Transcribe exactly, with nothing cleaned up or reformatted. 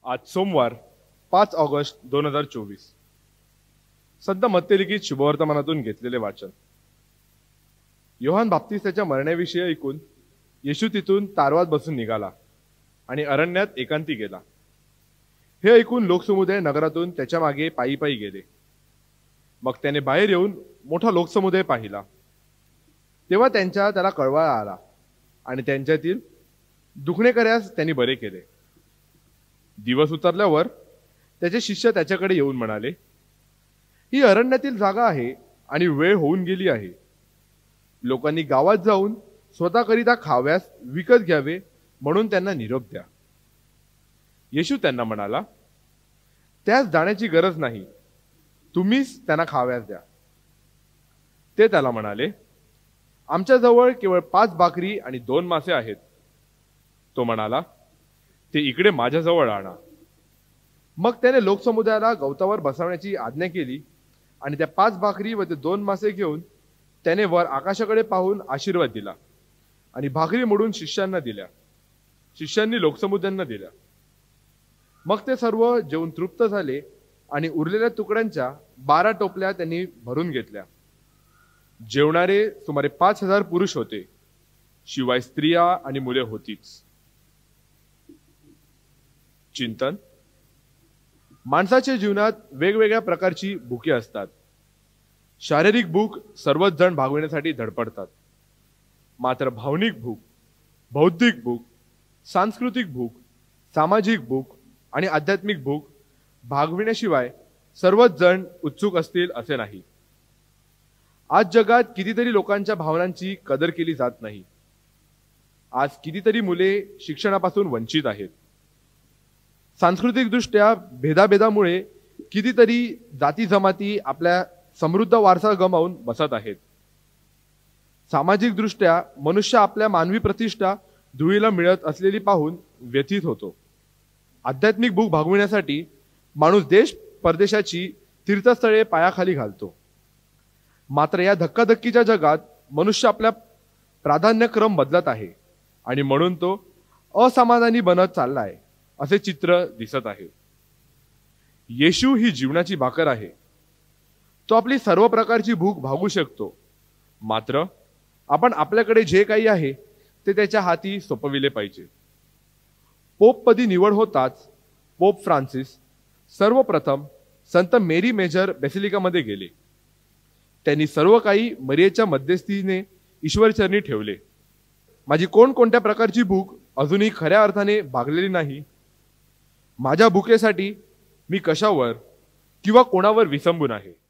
आज सोमवार पाच ऑगस्ट दोन हजार चोवीस. संत मत्तेलिखित शुभवर्तमानातून घेतलेले वाचन. योहान बाप्तिस्ताच्या मरण्याविषयी ऐकून येशू तिथून तारवात बसून निघाला आणि अरण्यात एकांती गेला. हे ऐकून लोकसमुदाय नगरातून त्याच्या मागे पायी पायी गेले. मग त्याने बाहेर येऊन मोठा लोकसमुदाय पाहिला. तेव्हा त्यांच्या त्याला कळवळा आला आणि त्यांच्यातील दुखणेकऱ्यास त्यांनी बरे केले. दिवस उतरल्यावर त्याचे शिष्य त्याच्याकडे येऊन म्हणाले, ही अरण्यातील जागा आहे आणि वेळ होऊन गेली आहे. लोकांनी गावात जाऊन स्वतःकरिता खाव्यास विकत घ्यावे म्हणून त्यांना निरोप द्या. येशू त्यांना म्हणाला, त्यास जाण्याची गरज नाही, तुम्हीच त्यांना खाव्यास द्या. ते त्याला म्हणाले, आमच्याजवळ केवळ पाच भाकरी आणि दोन मासे आहेत. तो म्हणाला, ते इकडे माझ्याजवळ आणा. मग त्याने लोकसमुदायाला गवतावर बसवण्याची आज्ञा केली आणि त्या पाच भाकरी व ते दोन मासे घेऊन त्याने वर आकाशाकडे पाहून आशीर्वाद दिला आणि भाकरी मोडून शिष्यांना दिल्या. शिष्यांनी लोकसमुदायांना दिल्या. मग ते सर्व जेवून तृप्त झाले आणि उरलेल्या तुकड्यांच्या बारा टोपल्या त्यांनी भरून घेतल्या. जेवणारे सुमारे पाच हजार पुरुष होते, शिवाय स्त्रिया आणि मुले होतीच. चिंतन. माणसाच्या जीवनात वेगवेगळ्या प्रकारची भुके असतात. शारीरिक भूक सर्वच जण भागविण्यासाठी धडपडतात. मात्र भावनिक भूक, बौद्धिक भूक, सांस्कृतिक भूक, सामाजिक भूक आणि आध्यात्मिक भूक भागविण्याशिवाय सर्वच जण उत्सुक असतील असे नाही. आज जगात कितीतरी लोकांच्या भावनांची कदर केली जात नाही. आज कितीतरी मुले शिक्षणापासून वंचित आहेत. सांस्कृतिकदृष्ट्या भेदाभेदामुळे कितीतरी जाती जमाती आपल्या समृद्ध वारसा गमावून बसत आहेत. सामाजिकदृष्ट्या मनुष्य आपल्या मानवी प्रतिष्ठा धुळीला मिळत असलेली पाहून व्यथित होतो. आध्यात्मिक भूक भागविण्यासाठी माणूस देश परदेशाची तीर्थस्थळे पायाखाली घालतो. मात्र या धक्काधक्कीच्या जगात मनुष्य आपल्या प्राधान्यक्रम बदलत आहे आणि म्हणून तो असमाधानी बनत चालला आहे असे चित्र दिसत आहे. येशू ही जीवनाची भाकर आहे. तो आपली सर्व प्रकारची भूक भागू शकतो. मात्र आपण आपल्याकडे जे काही आहे ते त्याच्या हाती सोपविले पाहिजे. पोपपदी निवड होताच पोप फ्रान्सिस सर्वप्रथम संत मेरी मेजर बेसिलिकामध्ये गेले. त्यांनी सर्व काही मरियेच्या मध्यस्थीने ईश्वरचरणी ठेवले. माझी कोणकोणत्या प्रकारची भूक अजूनही खऱ्या अर्थाने भागलेली नाही. माझ्या भुकेसाठी मी कशावर किंवा कोणावर विसंबून आहे.